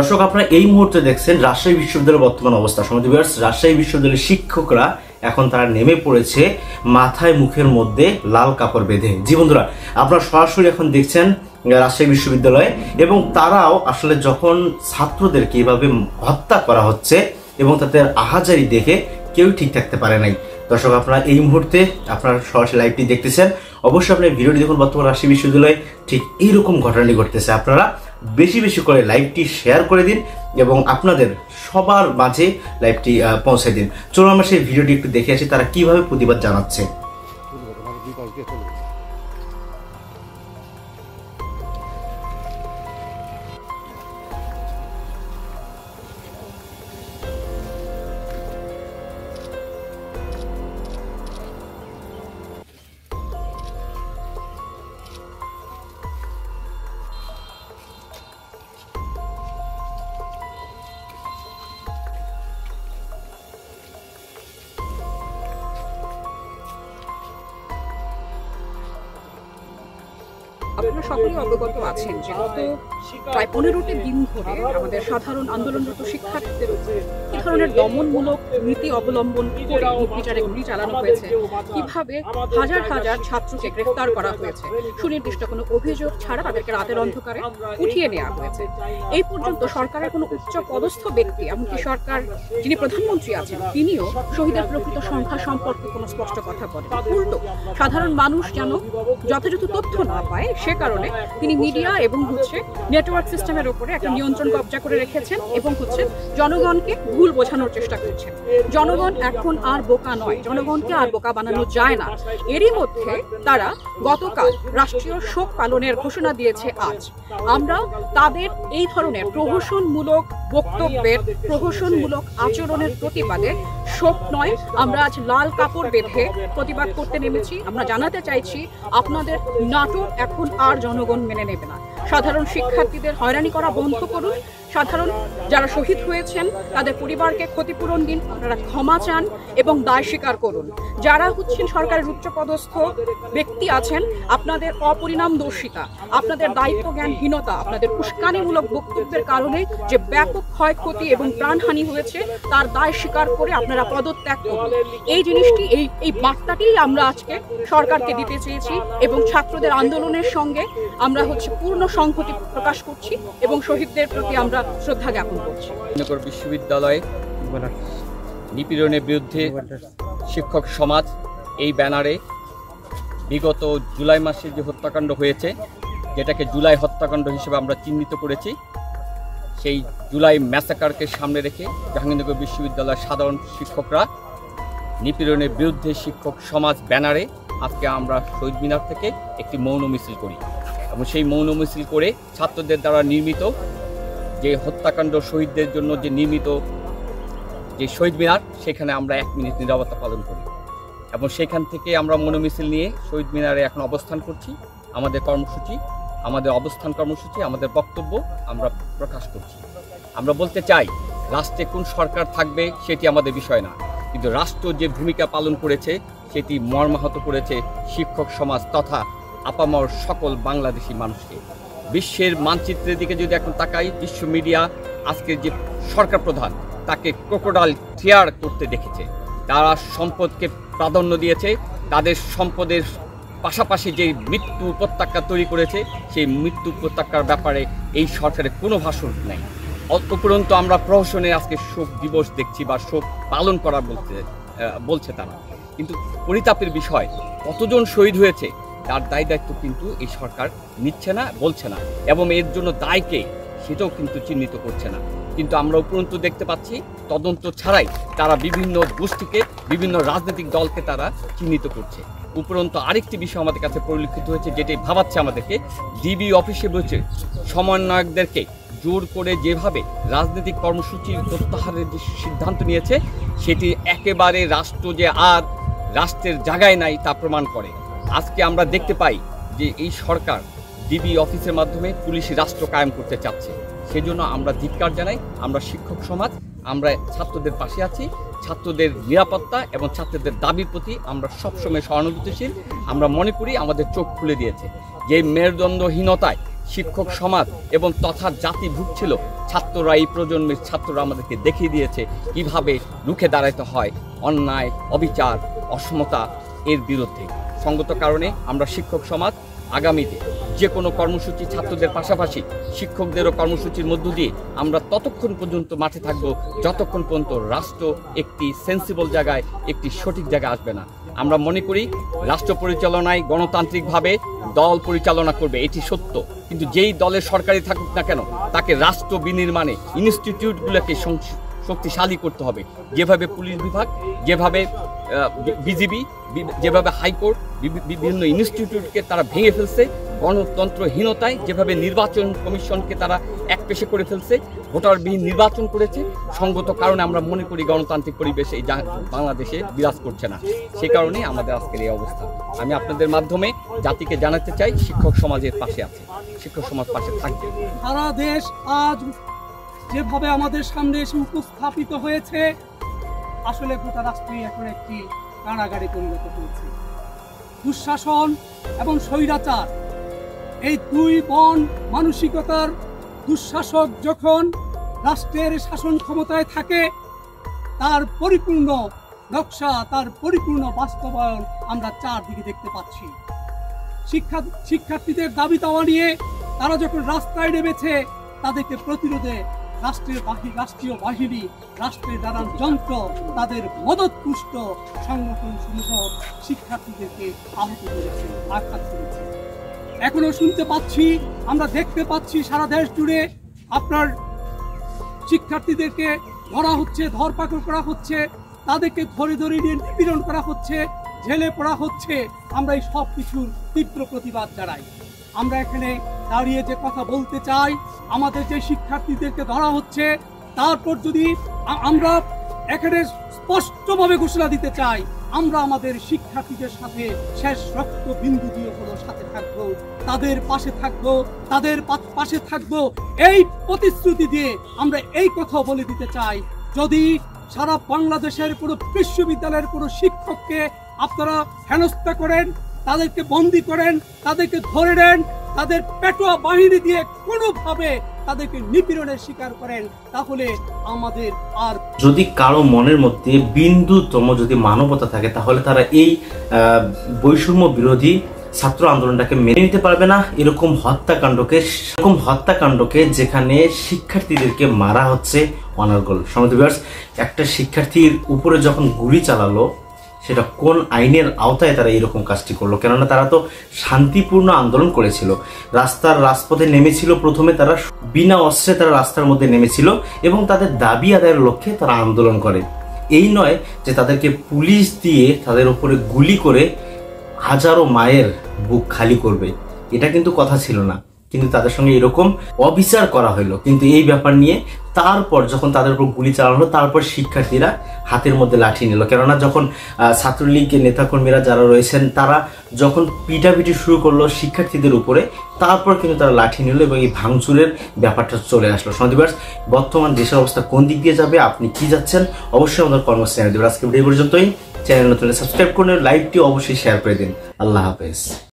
দর্শক, আপনারা এই মুহূর্তে দেখছেন রাজশাহী বিশ্ববিদ্যালয়ের বর্তমান অবস্থা। সমাজী ভিউয়ার্স, রাজশাহী বিশ্ববিদ্যালয়ের শিক্ষকরা এখন তারা নেমে পড়েছে মাথায় মুখের মধ্যে লাল কাপড় বেঁধে। জি বন্ধুরা, আপনারা সরাসরি এখন দেখছেন রাজশাহী বিশ্ববিদ্যালয়ে, এবং তারাও আসলে যখন ছাত্রদেরকে এভাবে হত্যা করা হচ্ছে এবং তাদের আহাজারি দেখে কেউ ঠিক থাকতে পারে নাই। দর্শক, আপনারা এই মুহূর্তে আপনারা সরাসরি লাইভটি দেখতেছেন। অবশ্যই আপনার ভিডিওটি দেখুন। বর্তমান রাজশাহী বিশ্ববিদ্যালয়ে ঠিক এইরকম ঘটনাটি ঘটতেছে। আপনারা বেশি বেশি করে লাইভটি শেয়ার করে দিন এবং আপনাদের সবার মাঝে লাইভটি পৌঁছে দিন। চলুন আমরা সেই ভিডিওটি একটু দেখে আসি তারা কিভাবে প্রতিবাদ জানাচ্ছে। আপনারা সকলেই অবগত আছেন যে গত প্রায় 15টি দিন ধরে আমাদের সাধারণ আন্দোলনরত শিক্ষার্থীদের উপরে কি ধরনের দমনমূলক নীতি অবলম্বন করে নির্বিচারে গুলি চালানো হয়েছে, কিভাবে হাজার হাজার ছাত্রকে গ্রেফতার করা হয়েছে, সুনির্দিষ্ট কোনো অভিযোগ ছাড়া তাদেরকে রাতের অন্ধকারে উঠিয়ে নেওয়া হয়েছে। এই পর্যন্ত সরকারের কোনো উচ্চ পদস্থ ব্যক্তি, এমনকি সরকার যিনি প্রধানমন্ত্রী আছেন তিনিও শহীদের প্রকৃত সংখ্যা সম্পর্কে কোনো স্পষ্ট কথা বলেন। উল্টো সাধারণ মানুষ যেন যথাযথ তথ্য না পায় সে কারণে তিনি মিডিয়া এবং নেটওয়ার্ক সিস্টেমের উপরে একটা নিয়ন্ত্রণ কবজা করে রেখেছেন এবং জনগণকে ভুল বোঝানোর চেষ্টা করছেন। জনগণ এখন আর বোকা নয়, জনগণকে আর বোকা বানানো যায় না। এরই মধ্যে তারা গতকাল রাষ্ট্রীয় শোক পালনের ঘোষণা দিয়েছে। আজ আমরা তাদের এই ধরনের প্রহসনমূলক বক্তব্যের, প্রহসনমূলক আচরণের প্রতিবাদে শোক নয়, আমরা আজ লাল কাপড় বেঁধে প্রতিবাদ করতে নেমেছি। আমরা জানাতে চাইছি আপনাদের নাটক এখন আর জনগণ মেনে নেবে না। সাধারণ শিক্ষার্থীদের হয়রানি করা বন্ধ করুন। সাধারণ যারা শহীদ হয়েছেন তাদের পরিবারকে ক্ষতিপূরণ দিন, আপনারা ক্ষমা চান এবং দায় স্বীকার করুন। যারা সরকারের উচ্চপদস্থ ব্যক্তি আছেন, আপনাদের অপরিণামদর্শিতা, আপনাদের দায়িত্ব জ্ঞানহীনতা, আপনাদের উস্কানিমূলক বক্তব্যের কারণে যে ব্যাপক ক্ষয়ক্ষতি এবং প্রাণহানি হয়েছে তার দায় স্বীকার করে আপনারা পদত্যাগ করুন। এই জিনিসটি, এই বার্তাটি আমরা আজকে সরকারকে দিতে চেয়েছি এবং ছাত্রদের আন্দোলনের সঙ্গে আমরা পূর্ণ সংহতি প্রকাশ করছি এবং শহীদদের প্রতি আমরা শ্রদ্ধা জ্ঞাপন করছি। বিশ্ববিদ্যালয়ে নিপীড়নের বিরুদ্ধে শিক্ষক সমাজ এই ব্যানারে বিগত জুলাই মাসে যে হত্যাকাণ্ড হয়েছে, যেটাকে জুলাই হত্যাকাণ্ড হিসেবে আমরা চিহ্নিত করেছি, সেই জুলাই ম্যাসাকারকে সামনে রেখে জাহাঙ্গীরনগর বিশ্ববিদ্যালয়ের সাধারণ শিক্ষকরা নিপীড়নের বিরুদ্ধে শিক্ষক সমাজ ব্যানারে আজকে আমরা শহীদ মিনার থেকে একটি মৌন মিছিল করি এবং সেই মৌন মিছিল করে ছাত্রদের দ্বারা নির্মিত যে হত্যাকাণ্ড শহীদদের জন্য যে নির্মিত যে শহীদ মিনার, সেখানে আমরা 1 মিনিট নীরবতা পালন করি এবং সেখান থেকে আমরা মৌন মিছিল নিয়ে শহীদ মিনারে এখন অবস্থান করছি। আমাদের কর্মসূচি, আমাদের অবস্থান কর্মসূচি, আমাদের বক্তব্য আমরা প্রকাশ করছি। আমরা বলতে চাই, রাষ্ট্রে কোন সরকার থাকবে সেটি আমাদের বিষয় না, কিন্তু রাষ্ট্র যে ভূমিকা পালন করেছে সেটি মর্মাহত করেছে শিক্ষক সমাজ তথা আপামর সকল বাংলাদেশি মানুষকে। বিশ্বের মানচিত্রের দিকে যদি এখন তাকাই, বিশ্ব মিডিয়া আজকের যে সরকার প্রধান তাকে ক্রোকোডাইল টিয়ার করতে দেখেছে। তারা সম্পদকে প্রাধান্য দিয়েছে, তাদের সম্পদের পাশাপাশি যে মৃত্যু উপত্যকা তৈরি করেছে সেই মৃত্যু উপত্যকার ব্যাপারে এই সরকারের কোনো ভাষণ নেই। উপরন্তু আমরা প্রহসনে আজকে শোক দিবস দেখছি বা শোক পালন করা বলছে তারা, কিন্তু পরিতাপের বিষয় কতজন শহীদ হয়েছে তার দায় দায়িত্ব কিন্তু এই সরকার নিচ্ছে না, বলছে না, এবং এর জন্য দায়কে সেটাও কিন্তু চিহ্নিত করছে না। কিন্তু আমরা উপরন্তু দেখতে পাচ্ছি তদন্ত ছাড়াই তারা বিভিন্ন গোষ্ঠীকে, বিভিন্ন রাজনৈতিক দলকে তারা চিহ্নিত করছে। উপরন্তু আরেকটি বিষয় আমাদের কাছে পরিলক্ষিত হয়েছে, যেটাই ভাবাচ্ছে আমাদেরকে, ডিবি অফিসে বসে সমন্বয়কদেরকে জোর করে যেভাবে রাজনৈতিক কর্মসূচি প্রত্যাহারের যে সিদ্ধান্ত নিয়েছে সেটি একেবারে রাষ্ট্র যে আর রাষ্ট্রের জায়গায় নাই তা প্রমাণ করে। আজকে আমরা দেখতে পাই যে এই সরকার ডিবি অফিসের মাধ্যমে পুলিশ রাষ্ট্র কায়েম করতে চাচ্ছে। সেজন্য আমরা ধিক্কার জানাই। আমরা শিক্ষক সমাজ, আমরা ছাত্রদের পাশে আছি। ছাত্রদের নিরাপত্তা এবং ছাত্রদের দাবির প্রতি আমরা সবসময় সহানুভূতিশীল। আমরা মনে করি আমাদের চোখ খুলে দিয়েছে যে মেরুদণ্ডহীনতায় শিক্ষক সমাজ এবং তথা জাতি ভুগছিল, ছাত্ররা, এই প্রজন্মের ছাত্ররা আমাদেরকে দেখিয়ে দিয়েছে কিভাবে রুখে দাঁড়াতে হয় অন্যায়, অবিচার, অসমতা এর বিরুদ্ধে। সঙ্গত কারণে আমরা শিক্ষক সমাজ আগামীতে যে কোনো কর্মসূচি ছাত্রদের পাশাপাশি শিক্ষকদেরও কর্মসূচির মধ্য দিয়ে আমরা ততক্ষণ পর্যন্ত মাঠে থাকব যতক্ষণ পর্যন্ত রাষ্ট্র একটি সেন্সিবল জায়গায়, একটি সঠিক জায়গায় আসবে না। আমরা মনে করি রাষ্ট্র পরিচালনায় গণতান্ত্রিকভাবে দল পরিচালনা করবে, এটি সত্য, কিন্তু যেই দলের সরকারি থাকুক না কেন তাকে রাষ্ট্র বিনির্মাণে ইনস্টিটিউটগুলোকে শক্তিশালী করতে হবে। যেভাবে পুলিশ বিভাগ, যেভাবে বিজিবি, যেভাবে হাইকোর্ট বিভিন্ন ইনস্টিটিউটকে তারা ভেঙে ফেলছে, গণতন্ত্রহীনতায় যেভাবে নির্বাচন কমিশনকে তারা একপেশে করে ফেলছে, ভোটারবিহীন নির্বাচন করেছে, সঙ্গত কারণে আমরা মনে করি গণতান্ত্রিক পরিবেশ এই বাংলাদেশে বিরাজ করছে না। সে কারণেই আমাদের আজকের এই অবস্থা। আমি আপনাদের মাধ্যমে জাতিকে জানাতে চাই শিক্ষক সমাজের পাশে আছে, শিক্ষক সমাজ পাশে থাকবে। সারা দেশ আজ যেভাবে আমাদের সামনে এসে উপস্থাপিত হয়েছে, আসলে গোটা রাষ্ট্রই এখন একটি কারাগারে পরিণত হয়েছে। দুঃশাসন এবং স্বৈরাচার, এই দুই বন মানসিকতার দুঃশাসক যখন রাষ্ট্রের শাসন ক্ষমতায় থাকে, তার পরিপূর্ণ নকশা, তার পরিপূর্ণ বাস্তবায়ন আমরা চারদিকে দেখতে পাচ্ছি। শিক্ষার্থীদের দাবি দাওয়া নিয়ে তারা যখন রাস্তায় নেমেছে, তাদেরকে প্রতিরোধে রাষ্ট্রীয় বাহিনী, রাষ্ট্রের নানান যন্ত্র, তাদের মদতপুষ্ট সংগঠন সমূহ শিক্ষার্থীদেরকে আহত করেছে, আঘাত করেছে। এখনো শুনতে পাচ্ছি, আমরা দেখতে পাচ্ছি সারা দেশ জুড়ে আপনার শিক্ষার্থীদেরকে ধরা হচ্ছে, ধরপাকড় করা হচ্ছে, তাদেরকে ধরে ধরে নিয়ে নিপীড়ন করা হচ্ছে, জেলে পড়া হচ্ছে। আমরা এই সব কিছুর তীব্র প্রতিবাদ জানাই। আমরা এখানে দাঁড়িয়ে যে কথা বলতে চাই, আমাদের যে শিক্ষার্থীদেরকে ধরা হচ্ছে, তারপর যদি আমরা এখানে স্পষ্টভাবে ঘোষণা দিতে চাই, আমরা আমাদের শিক্ষার্থীদের সাথে শেষ রক্ত বিন্দু দিয়ে হলো সাথে থাকবো, তাদের পাশে থাকবো, তাদের পাশে থাকবো। এই প্রতিশ্রুতি দিয়ে আমরা এই কথা বলে দিতে চাই, যদি সারা বাংলাদেশের কোনো বিশ্ববিদ্যালয়ের কোনো শিক্ষককে আপনারা হেনস্থা করেন, তাদেরকে বন্দী করেন, তাদেরকে ধরে নেন, তাদের পেটোয়া বাহিনী দিয়ে কোনোভাবে তাদেরকে নিপীড়নের শিকার করেন, তাহলে আমাদের আর যদি কারো মনের মধ্যে বিন্দুতম যদি মানবতা থাকে, তাহলে তারা এই বৈষম্য বিরোধী ছাত্র আন্দোলনটাকে মেনে নিতে পারবে না। এরকম হত্যাকাণ্ডকে যেখানে শিক্ষার্থীদেরকে মারা হচ্ছে অনর্গল। সমাজবিভার্স, একটা শিক্ষার্থীর উপরে যখন গুলি চালালো, সেটা কোন আইনের আওতায় তারা এইরকম কাজটি করলো? কেননা তারা তো শান্তিপূর্ণ আন্দোলন করেছিল, রাজপথে নেমেছিল। প্রথমে তারা বিনা অস্ত্রে তারা রাস্তার মধ্যে নেমেছিল এবং তাদের দাবি আদায়ের লক্ষ্যে তারা আন্দোলন করে। এই নয় যে তাদেরকে পুলিশ দিয়ে তাদের উপরে গুলি করে হাজারো মায়ের বুক খালি করবে, এটা কিন্তু কথা ছিল না। কিন্তু তাদের সঙ্গে এরকম অবিচার করা হলো। কিন্তু এই ব্যাপার নিয়ে তারপর যখন তাদের উপর গুলি চালানো হলো, তারপর শিক্ষার্থীরা হাতের মধ্যে লাঠি নিল। কেননা যখন ছাত্রলীগের নেতাকর্মীরা যারা রয়েছেন, তারা যখন পিটাপিটি শুরু করলো শিক্ষার্থীদের উপরে, তারপর কিন্তু তারা লাঠি নিল এবং এই ভাঙচুরের ব্যাপারটা চলে আসলো। সন্দীপার্স, বর্তমান দেশের অবস্থা কোন দিক দিয়ে যাবে, আপনি কি যাচ্ছেন, অবশ্যই আমাদের কর্মসূচি জানিয়ে দেবেন। আজকে ভিডিও পর্যন্তই। চ্যানেল নতুন সাবস্ক্রাইব করে লাইভটি অবশ্যই শেয়ার করে দিন। আল্লাহ হাফেজ।